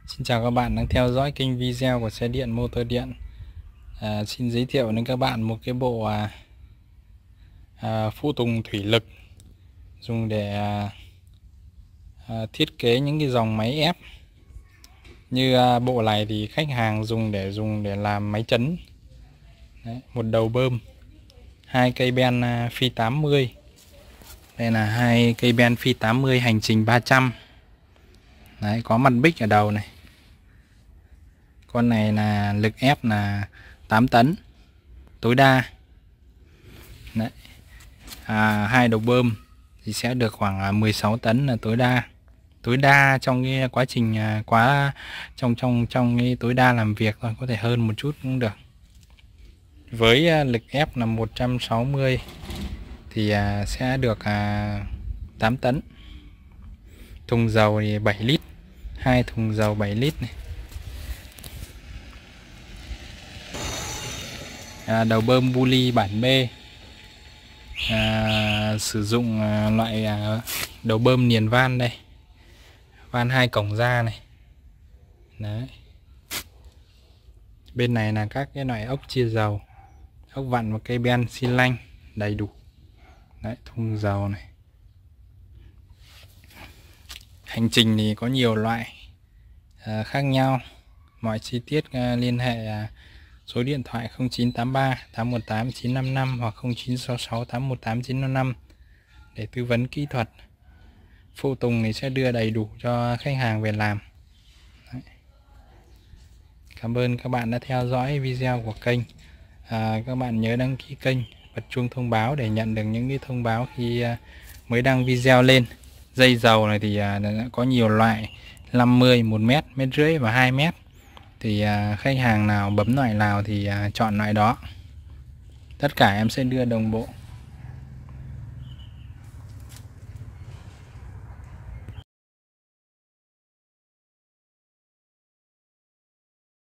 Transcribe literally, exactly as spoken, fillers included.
Xin chào các bạn đang theo dõi kênh video của xe điện motor điện. À, xin giới thiệu đến các bạn một cái bộ à, à, phụ tùng thủy lực dùng để à, à, thiết kế những cái dòng máy ép. Như à, bộ này thì khách hàng dùng để dùng để làm máy chấn. Đấy, một đầu bơm, hai cây ben à, phi tám mươi. Đây là hai cây ben phi tám mươi hành trình ba trăm. Đấy, có mặt bích ở đầu này. Con này là lực ép là tám tấn tối đa. Đấy. À, hai đầu bơm thì sẽ được khoảng mười sáu tấn là tối đa. Tối đa trong cái quá trình quá trong trong trong cái tối đa làm việc thôi, có thể hơn một chút cũng được. Với lực ép là một trăm sáu mươi thì sẽ được tám tấn. Thùng dầu thì bảy lít, hai thùng dầu bảy lít này. À, đầu bơm Bully bản B, à, sử dụng à, loại à, đầu bơm niền van đây, van hai cổng ra này. Đấy. Bên này là các cái loại ốc chia dầu, ốc vặn và cây ben xi lanh đầy đủ. Đấy, thùng dầu này. Hành trình thì có nhiều loại à, khác nhau. Mọi chi tiết à, liên hệ à, số điện thoại không chín tám ba tám một tám chín năm năm hoặc không chín sáu sáu tám một tám chín năm năm để tư vấn kỹ thuật. Phụ tùng thì sẽ đưa đầy đủ cho khách hàng về làm. Đấy. Cảm ơn các bạn đã theo dõi video của kênh. À, các bạn nhớ đăng ký kênh, bật chuông thông báo để nhận được những cái thông báo khi mới đăng video lên. Dây dầu này thì có nhiều loại, năm mươi, một mét, mét rưỡi và hai mét. Thì à, khách hàng nào bấm loại nào thì à, chọn loại đó. Tất cả em sẽ đưa đồng bộ.